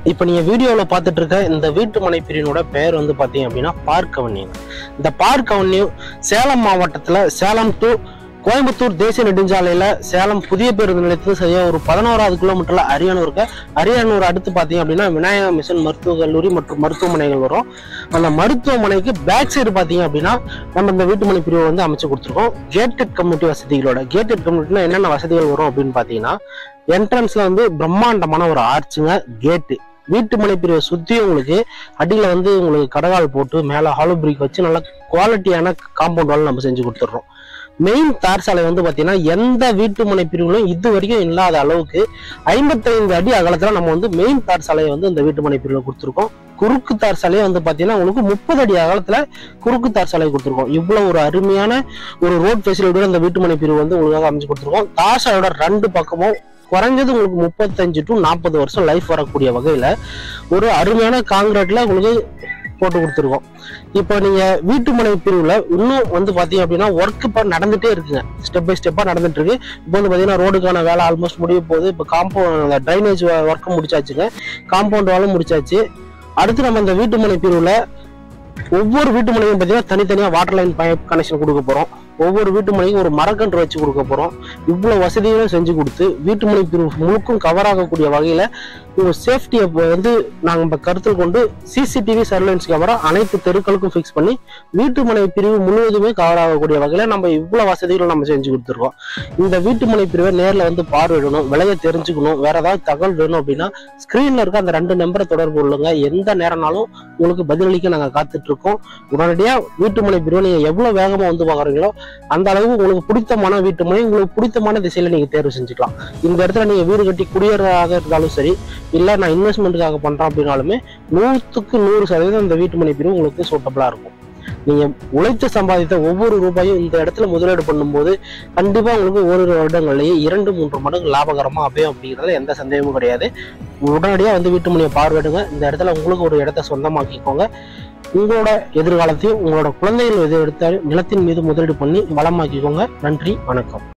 இப்போ நீங்க வீடியோல பார்த்துட்டு இருக்க இந்த வீட்டு மனை பிரிவினோட பெயர் வந்து பாத்தீங்க அப்படின்னா பார்க் அவென்யூ. இந்த பார்க் அவென்யூ சேலம் மாவட்டத்துல சேலம் டு கோயம்புத்தூர் தேசிய நெடுஞ்சாலையில சேலம் புதிய பேருந்து நிலையத்துல சரியா ஒரு 11வது கிலோமீட்டர்ல அரியானூர் அடுத்து பாத்தீங்க அப்படின்னா விநாயகா மிஷன் மருத்துவக் கல்லூரி மற்றும் மருத்துவமனைகள் வரும். அந்த மருத்துவமனைக்கு பேக் சைடு பாத்தீங்க அப்படின்னா நம்ம இந்த வீட்டு மனை பிரிவை வந்து அமைச்சு கொடுத்துருக்கோம். கேட்டட் கம்யூனிட்டி வசதிகளோட. கேட்டட் கம்யூனிட்டில என்னென்ன வசதிகள் வரும் அப்படின்னு பாத்தீங்கன்னா, என்ட்ரன்ஸ்ல வந்து பிரம்மாண்டமான ஒரு ஆர்ச்சுங்க, கேட்டு. வீட்டு மனை பிரிவை சுத்தி உங்களுக்கு அடியில வந்து உங்களுக்கு கடகால் போட்டு மேல ஹாலோ பிரிக் வச்சு நல்ல குவாலிட்டியான காம்பவுண்ட் வால் நம்ம செஞ்சு கொடுத்துட்றோம். மெயின் தார் சாலை வந்து பாத்தீங்கன்னா எந்த வீட்டு மனை பிரிவுகளும் இது வரைக்கும் இல்லாத அளவுக்கு 55 அடி அகலத்துல நம்ம வந்து மெயின் தார் சாலையை வந்து இந்த வீட்டு மனை பிரிவுல கொடுத்துருக்கோம். குறுக்கு தார் சாலையை வந்து பாத்தீங்கன்னா உங்களுக்கு 30 அடி அகலத்துல குறுக்கு தார் சாலையை கொடுத்துருக்கோம். இவ்வளவு ஒரு அருமையான ஒரு ரோட் ஃபெசிலிட்டியோட இந்த வீட்டு மனை பிரிவு வந்து உங்களுக்காக அமைச்சு கொடுத்துருக்கோம். தார் சாலையோட 2 பக்கமும் குறைஞ்சது உங்களுக்கு 35 to 40 வருஷம் லைஃப் வரக்கூடிய வகையில ஒரு அருமையான காங்கிரீட்ல உங்களுக்கு போட்டு கொடுத்துருக்கோம். இப்போ நீங்க வீட்டு மனை பிரிவுல இன்னும் வந்து பாத்தீங்க அப்படின்னா ஒர்க் இப்ப நடந்துட்டே இருக்குங்க, ஸ்டெப் பை ஸ்டெப்பா நடந்துட்டு இருக்கு. இப்போ வந்து பாத்தீங்கன்னா ரோடுக்கான வேலை ஆல்மோஸ்ட் முடிய போகுது. இப்போ காம்பவுண்ட் ட்ரைனேஜ் ஒர்க்கும் முடிச்சாச்சுங்க, காம்பவுண்ட் வாலும் முடிச்சாச்சு. அடுத்து நம்ம இந்த வீட்டு மனை பிரிவுல ஒவ்வொரு வீட்டு மனையும் பாத்தீங்கன்னா தனித்தனியா வாட்டர் லைன் பைப் கனெக்ஷன் கொடுக்க போறோம். ஒவ்வொரு வீட்டு மனைக்கும் ஒரு மரக்கன்று வச்சு கொடுக்க போறோம். இவ்வளவு வசதிகளும் செஞ்சு கொடுத்து வீட்டு மனை பிரிவு முழுக்கும் கவர் ஆகக்கூடிய வகையில உங்க சேஃப்டியை வந்து நாங்க கருத்தில் கொண்டு சிசிடிவி சர்வேலன்ஸ் கேமரா அனைத்து தெருக்களுக்கும் ஃபிக்ஸ் பண்ணி வீட்டு மனை பிரிவு முழுவதுமே கவர் ஆகக்கூடிய வகையில நம்ம இவ்வளவு வசதிகளும் நம்ம செஞ்சு கொடுத்துருக்கோம். இந்த வீட்டு மனை பிரிவை நேர்ல வந்து பார்வையிடணும், விலையை தெரிஞ்சுக்கணும், வேற ஏதாவது தகவல் வேணும் அப்படின்னா ஸ்கிரீன்ல இருக்க அந்த 2 நம்பரை தொடர்பு கொள்ளுங்க. எந்த நேரம்னாலும் உங்களுக்கு பதிலளிக்க நாங்க காத்துட்டு இருக்கோம். உடனடியா வீட்டு மனை பிரிவை நீங்க எவ்வளவு வேகமா வந்து பாக்குறீங்களோ அந்த அளவுக்கு உங்களுக்கு பிடித்தமான வீட்டு மனை உங்களுக்கு பிடித்தமான திசையில நீங்க தேர்வு செஞ்சுக்கலாம். இந்த இடத்துல நீங்க வீடு கட்டி குடியேறதாக இருந்தாலும் சரி, இல்ல நான் இன்வெஸ்ட்மெண்ட்டுக்காக பண்றேன் அப்படின்னாலுமே 100க்கு 100% இந்த வீட்டு மனை பிரிவு உங்களுக்கு சூட்டபிளா இருக்கும். நீங்க உழைத்து சம்பாதித்த ஒவ்வொரு ரூபாயும் இந்த இடத்துல முதலீடு பண்ணும்போது கண்டிப்பா உங்களுக்கு ஓரிரு வருடங்கள்லயே 2-3 மடங்கு லாபகரமா அமையும் அப்படிங்கிறதுல எந்த சந்தேகமும் கிடையாது. உடனடியா வந்து வீட்டு மனையை பார்வையிடுங்க. இந்த இடத்துல உங்களுக்கு ஒரு இடத்த சொந்தமாக்கிக்கோங்க. உங்களோட எதிர்காலத்தையும் உங்களோட குழந்தைகள் எதிர்த்த நிலத்தின் மீது முதலீடு பண்ணி வளமாக்கிக்கோங்க. நன்றி, வணக்கம்.